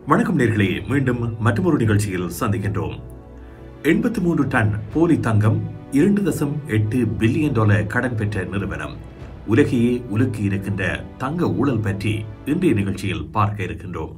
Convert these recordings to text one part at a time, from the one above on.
வணக்கம் நேர்களே, மீண்டும் மற்றொரு நிகழ்ச்சியில் சந்திக்கின்றோம். 83 டன் போலி தங்கம், $2.8 பில்லியன் கடன் பெற்ற நிறுவனம். உலகையே உலுக்கி இருக்கின்ற தங்க ஊழல் பற்றி இன்றைய நிகழ்ச்சியில் பார்க்க இருக்கின்றோம்.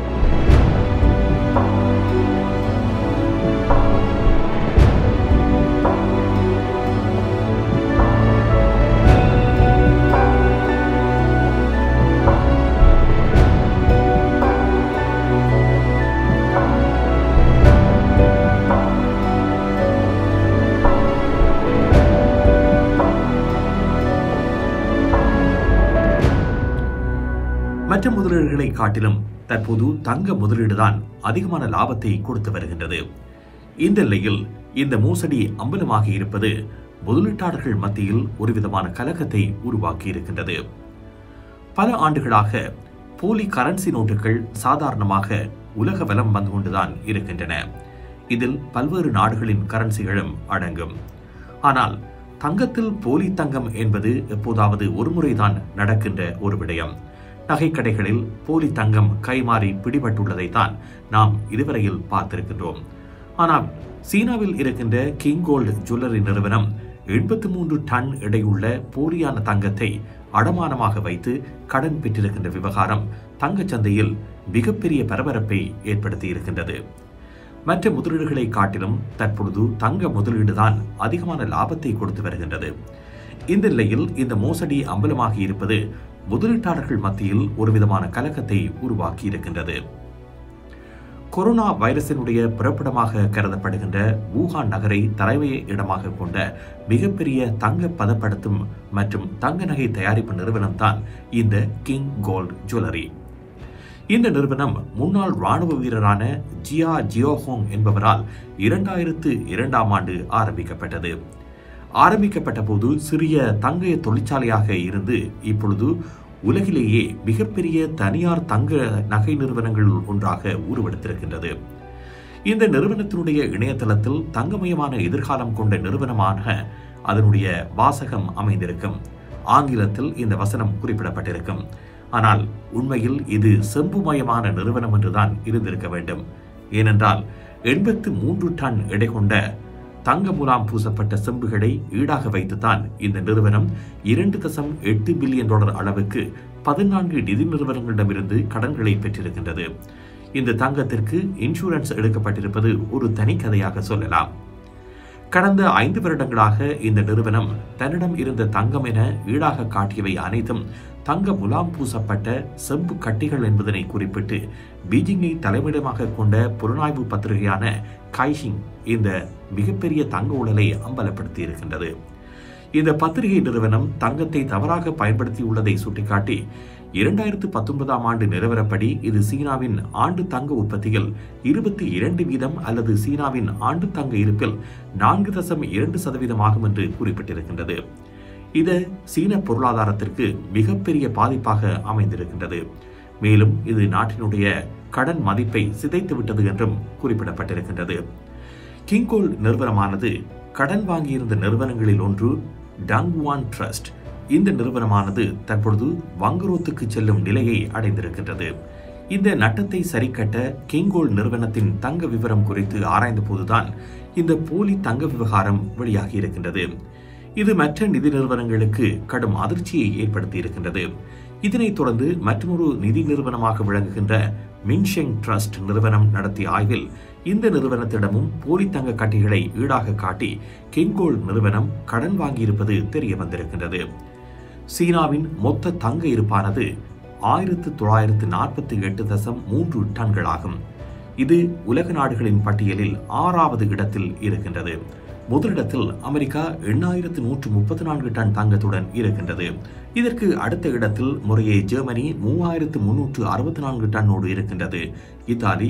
மற்ற முதலீடுகளை காட்டிலும் தற்போது தங்க முதலீடுதான் அதிகமான லாபத்தை கொடுத்து வருகின்றது. இந்த நிலையில் இந்த மோசடி அம்பலமாகி இருப்பது முதலீட்டாளர்கள் மத்தியில் ஒருவிதமான கலக்கத்தை உருவாக்கி இருக்கின்றது. பல ஆண்டுகளாக போலி கரன்சி நோட்டுகள் சாதாரணமாக உலக வலம் வந்து கொண்டுதான் இருக்கின்றன. இதில் பல்வேறு நாடுகளின் கரன்சிகளும் அடங்கும். ஆனால் தங்கத்தில் போலி தங்கம் என்பது எப்போதாவது ஒருமுறைதான் நடக்கின்ற ஒரு விடயம். நகைக்கடைகளில் போலி தங்கம் கைமாறி பிடிபட்டுள்ளதை தான் நாம் இதுவரையில் பார்த்திருக்கின்றோம். ஆனால் சீனாவில் இருக்கின்ற கிங் கோல்டு ஜுவல்லரி நிறுவனம் 83 டன் எடையுள்ள போலியான தங்கத்தை அடமானமாக வைத்து கடன் பெற்றிருக்கின்ற விவகாரம் தங்கச்சந்தையில் மிகப்பெரிய பரபரப்பை ஏற்படுத்தி இருக்கின்றது. மற்ற முதலீடுகளை காட்டிலும் தற்பொழுது தங்க முதலீடுதான் அதிகமான லாபத்தை கொடுத்து வருகின்றது. இந்த நிலையில் இந்த மோசடி அம்பலமாகி இருப்பது முதலீட்டாளர்கள் மத்தியில் ஒருவிதமான கலக்கத்தை உருவாக்கி இருக்கின்றது. கொரோனா வைரஸினுடைய பிறப்பிடமாக கருதப்படுகின்ற வூஹான் நகரை தலைமைய இடமாக கொண்ட மிகப்பெரிய தங்க பதப்படுத்தும் மற்றும் தங்க நகை தயாரிப்பு நிறுவனம் தான் இந்த கிங் கோல்டு ஜுவல்லரி. இந்த நிறுவனம் முன்னாள் ராணுவ வீரரான ஜியா ஜியோஹோங் என்பவரால் 2002ஆம் ஆண்டு ஆரம்பிக்கப்பட்டது. ஆரம்பிக்கப்பட்ட போது சிறிய தங்க தொழிற்சாலையாக இருந்து இப்பொழுது உலகிலேயே மிகப்பெரிய தனியார் தங்க நகை நிறுவனங்களில் ஒன்றாக உருவெடுத்திருக்கின்றது. இந்த நிறுவனத்தினுடைய இணையதளத்தில் தங்கமயமான எதிர்காலம் கொண்ட நிறுவனமான அதனுடைய வாசகம் அமைந்திருக்கும். ஆங்கிலத்தில் இந்த வசனம் குறிப்பிடப்பட்டிருக்கும். ஆனால் உண்மையில் இது செம்புமயமான நிறுவனம் என்றுதான் இருந்திருக்க வேண்டும். ஏனென்றால் 83 டன் எடை கொண்ட தங்க முலாம் பூசப்பட்ட செம்புகளை ஈடாக வைத்துத்தான் இந்த நிறுவனம் $2.8 பில்லியன் அளவுக்கு 14 நிதி நிறுவனங்களிடமிருந்து கடன்களை பெற்றிருக்கின்றது. இந்த தங்கத்திற்கு இன்சூரன்ஸ் எடுக்கப்பட்டிருப்பது ஒரு தனி கதையாக சொல்லலாம். கடந்த 5 வருடங்களாக இந்த நிறுவனம் தன்னிடம் இருந்த தங்கம் என ஈடாக காட்டியவை அனைத்தும் தங்க முலாம் பூசப்பட்ட செம்பு கட்டிகள் என்பதனை குறிப்பிட்டு பீஜிங்கை தலைமையிடமாக கொண்ட புலனாய்வு பத்திரிகையான கைஷிங் இந்த மிகப்பெரிய தங்க ஊழலை அம்பலப்படுத்தி இருக்கின்றது. இந்த பத்திரிகை நிறுவனம் தங்கத்தை தவறாக பயன்படுத்தியுள்ளதை சுட்டிக்காட்டி 2019ஆம் ஆண்டு நிலவரப்படி இது சீனாவின் ஆண்டு தங்க உற்பத்தியில் 22% அல்லது சீனாவின் ஆண்டு தங்க இருப்பில் 4.2% ஆகும் என்று குறிப்பிட்டிருக்கின்றது. இது சீன பொருளாதாரத்திற்கு மிகப்பெரிய பாதிப்பாக அமைந்திருக்கின்றது. மேலும் இது நாட்டினுடைய கடன் மதிப்பை சிதைத்துவிட்டது என்றும் குறிப்பிடப்பட்டிருக்கின்றது. கிங் கோல்டு நிறுவனமானது கடன் வாங்கியிருந்த நிறுவனங்களில் ஒன்று டங்வான் ட்ரஸ்ட். இந்த நிறுவனமானது தற்பொழுது வங்குரோத்துக்கு செல்லும் நிலையை அடைந்திருக்கின்றது. இந்த நட்டத்தை சரிக்கட்ட கிங் கோல்டு நிறுவனத்தின் தங்க விவரம் குறித்து ஆராய்ந்த போதுதான் இந்த போலி தங்க விவகாரம் வெளியாகி இருக்கின்றது. இது மற்ற நிதி நிறுவனங்களுக்கு கடும் அதிர்ச்சியை ஏற்படுத்தி இருக்கின்றது. இதனைத் தொடர்ந்து மற்றொரு நிதி நிறுவனமாக விளங்குகின்ற மின்ஷெங் ட்ரஸ்ட் நிறுவனம் நடத்திய ஆய்வில் இந்த நிறுவனத்திடமும் போலி தங்க கட்டிகளை ஈடாக காட்டி கிங் கோல்டு நிறுவனம் கடன் வாங்கியிருப்பது தெரிய வந்திருக்கின்றது. சீனாவின் மொத்த தங்க இருப்பானது 1948.3 டன்களாகும். இது உலக நாடுகளின் பட்டியலில் 6வது இடத்தில் இருக்கின்றது. முதலிடத்தில் அமெரிக்கா 8134 டன் தங்கத்துடன் இருக்கின்றது. இதற்கு அடுத்த இடத்தில் முறையே ஜெர்மனி 3364 டன்னோடு இருக்கின்றது. இத்தாலி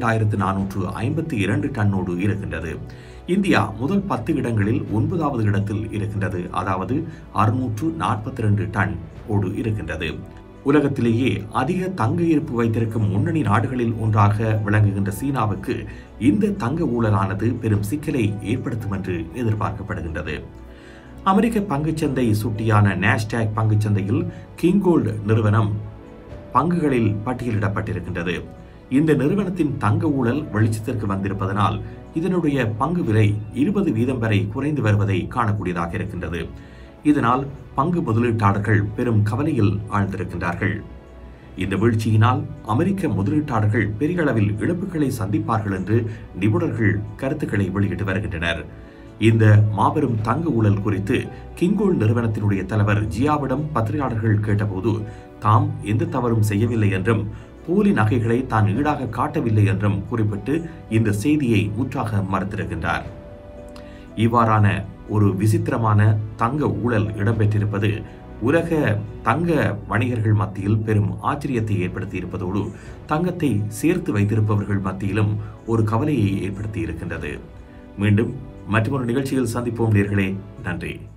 2452 டன்னோடு இருக்கின்றது. இந்தியா முதல் 10 இடங்களில் 9வது இடத்தில் இருக்கின்றது. அதாவது 642 டன் ஓடு இருக்கின்றது. உலகத்திலேயே அதிக தங்க இருப்பு வைத்திருக்கும் முன்னணி நாடுகளில் ஒன்றாக விளங்குகின்ற சீனாவுக்கு இந்த தங்க ஊழலானது பெரும் சிக்கலை ஏற்படுத்தும் என்று எதிர்பார்க்கப்படுகின்றது. அமெரிக்க பங்குச்சந்தை சுட்டியான நாஸ்டாக் பங்குச்சந்தையில் கிங் கோல்டு நிறுவனம் பங்குகளில் பட்டியலிடப்பட்டிருக்கின்றது. இந்த நிறுவனத்தின் தங்க ஊழல் வெளிச்சத்திற்கு வந்திருப்பதனால் இதனுடைய பங்கு விலை 20% வரை குறைந்து வருவதை காணக்கூடியதாக இருக்கின்றது. இதனால் பங்கு முதலீட்டாளர்கள் பெரும் கவலையில் ஆழ்ந்திருக்கின்றார்கள். இந்த வீழ்ச்சியினால் அமெரிக்க முதலீட்டாளர்கள் பெரிய அளவில் இழப்புகளை சந்திப்பார்கள் என்று நிபுணர்கள் கருத்துக்களை வெளியிட்டு வருகின்றனர். இந்த மாபெரும் தங்க ஊழல் குறித்து கிங்கோல்ட் நிறுவனத்தினுடைய தலைவர் ஜியாவிடம் பத்திரிகையாளர்கள் கேட்டபோது தாம் எந்த தவறும் செய்யவில்லை என்றும் போலி நகைகளை தான் ஈடாக காட்டவில்லை என்றும் குறிப்பிட்டு இந்த செய்தியை முற்றாக மறுத்திருக்கின்றார். இவ்வாறான ஒரு விசித்திரமான தங்க ஊழல் இடம்பெற்றிருப்பது உலக தங்க வணிகர்கள் மத்தியில் பெரும் ஆச்சரியத்தை ஏற்படுத்தி இருப்பதோடு தங்கத்தை சேர்த்து வைத்திருப்பவர்கள் மத்தியிலும் ஒரு கவலையை ஏற்படுத்தி இருக்கின்றது. மீண்டும் மற்றொரு நிகழ்ச்சியில் சந்திப்போம் நேயர்களே. நன்றி.